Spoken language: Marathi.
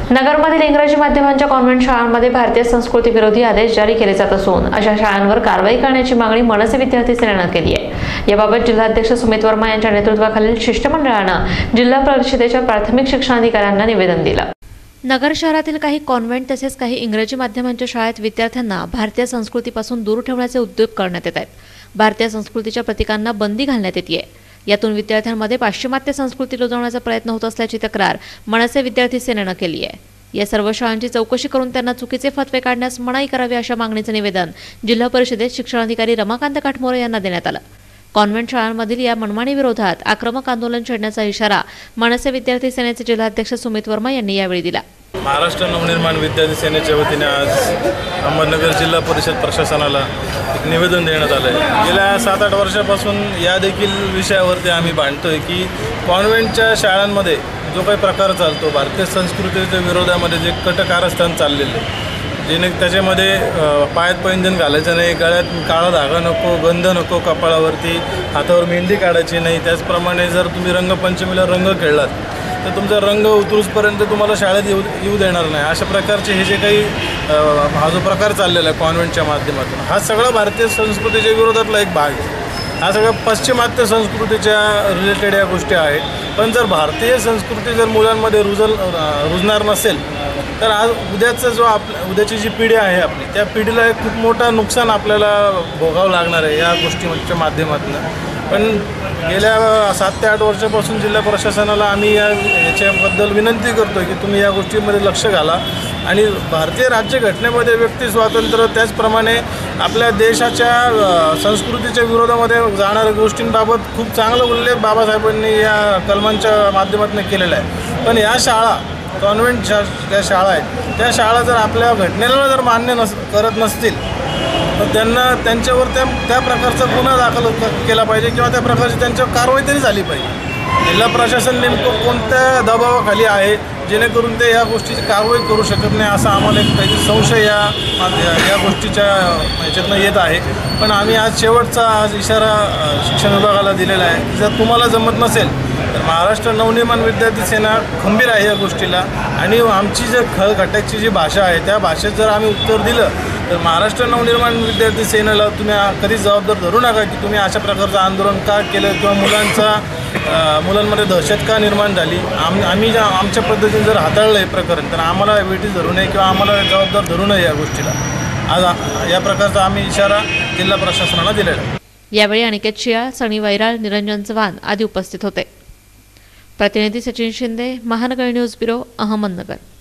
नगरमधील इंग्रजी माध्यमांच्या कॉन्व्हेंट शाळांमध्ये भारतीय संस्कृती विरोधी आदेश जारी केले जात असून अशा शाळांवर कारवाई करण्याची मागणी मनसे विद्यार्थी सेनेनं केली आहे। याबाबत जिल्हाध्यक्ष सुमित वर्मा यांच्या नेतृत्वाखालील शिष्टमंडळानं जिल्हा परिषदेच्या प्राथमिक शिक्षणाधिकाऱ्यांना निवेदन दिलं। नगर शहरातील काही कॉन्व्हेंट तसेच काही इंग्रजी माध्यमांच्या शाळेत विद्यार्थ्यांना भारतीय संस्कृतीपासून दूर ठेवण्याचे उद्योग करण्यात येत आहेत। भारतीय संस्कृतीच्या प्रतीकांना बंदी घालण्यात येते। यातून विद्यार्थ्यांमध्ये पाश्चिमात्य संस्कृती रुजवण्याचा प्रयत्न होत असल्याची तक्रार मनसे विद्यार्थी सेनेनं केली आहे। या सर्व शाळांची चौकशी करून त्यांना चुकीचे फतवे काढण्यास मनाई करावी अशा मागणीचे निवेदन जिल्हा परिषदेत शिक्षणाधिकारी रमाकांत काटमोरे यांना देण्यात आलं। कॉन्व्हेंट शाळांमधील या मनमानी विरोधात आक्रमक आंदोलन छेडण्याचा इशारा मनसे विद्यार्थी सेनेचे जिल्हाध्यक्ष सुमित वर्मा यांनी यावेळी दिला। महाराष्ट्र नवनिर्माण विद्यार्थी सेनेच्या वतीने आज अहमदनगर जिल्हा परिषद प्रशासनाला एक निवेदन देण्यात आलं आहे। गेल्या 7-8 वर्षापासून या देखील विषयावरती आम्ही भांडतोय की कॉन्व्हेंटच्या शाळांमध्ये जो काही प्रकार चालतो भारतीय संस्कृतीच्या विरोधामध्ये जे कटकारस्थान चाललेले जेणे त्याच्यामध्ये पायात पैंजण घालायचं नाही, गळ्यात काळा धागा नको, गंध नको, कपाळावरती हातावर मेहंदी काढायची नाही। त्याचप्रमाणे जर तुम्ही रंगपंचमीला रंग खेळलात तर तुमचा रंग उतरूसपर्यंत तुम्हाला शाळेत येऊ देणार नाही। अशा प्रकारचे हे जे काही हा जो प्रकार चाललेला आहे कॉन्व्हेंटच्या माध्यमातून हा सगळा भारतीय संस्कृतीच्या विरोधातला एक भाग आहे। हा सगळा पश्चिमात्य संस्कृतीच्या रिलेटेड या गोष्टी आहेत। पण जर भारतीय संस्कृती जर मुलांमध्ये रुजणार नसेल तर आज उद्याची जी पिढी आहे आपली त्या पिढीला एक खूप मोठं नुकसान आपल्याला भोगावं लागणार आहे या गोष्टीच्या माध्यमातून। पण गेल्या 7 ते 8 वर्षापासून जिल्हा प्रशासनाला आम्ही याच्याबद्दल विनंती करतो की तुम्ही या गोष्टीमध्ये लक्ष घाला आणि भारतीय राज्यघटनेमध्ये व्यक्ती स्वातंत्र्य त्याचप्रमाणे आपल्या देशाच्या संस्कृतीच्या विरोधामध्ये जाणाऱ्या गोष्टींबाबत खूप चांगला उल्लेख बाबासाहेबांनी या कलमांच्या माध्यमातून केलेला आहे। पण या शाळा कॉन्व्हेंटच्या ज्या शाळा आहेत त्या शाळा जर आपल्या घटनेला जर मान्य करत नसतील तर त्यांना त्यांच्यावर त्या प्रकारचा गुन्हा दाखल केला पाहिजे किंवा त्या प्रकारची त्यांच्यावर कारवाई तरी झाली पाहिजे। जिल्हा प्रशासन नेमकं कोणत्या दबावाखाली आहे जेणेकरून ते या गोष्टीची कारवाई करू शकत नाही असा आम्हाला एक काहीतरी संशय या गोष्टीच्या ह्याच्यातनं येत आहे। पण आम्ही आज शेवटचा इशारा शिक्षण विभागाला दिलेला आहे की जर तुम्हाला जमत नसेल तर महाराष्ट्र नवनिर्माण विद्यार्थी सेना खंबीर आहे या गोष्टीला आणि आमची जर खळखट्याची जी भाषा आहे त्या भाषेत जर आम्ही उत्तर दिलं तर महाराष्ट्र नवनिर्माण विद्यार्थी सेनेला तुम्ही कधीच जबाबदार धरू नका की तुम्ही अशा प्रकारचं आंदोलन का केलं किंवा मुलांमध्ये दहशत का निर्माण झाली। आम्ही आमच्या पद्धतीने जर हाताळलं हे प्रकरण तर आम्हाला वेटीस धरू नये किंवा आम्हाला जबाबदार धरू नये या गोष्टीला। आज या प्रकारचा आम्ही इशारा जिल्हा प्रशासनाला दिलेला आहे। यावेळी अनिकेत शियाळ, सनी वैराळ, निरंजन चव्हाण आदी उपस्थित होते। प्रतिनिधी सचिन शिंदे, महानगर न्यूज ब्युरो, अहमदनगर।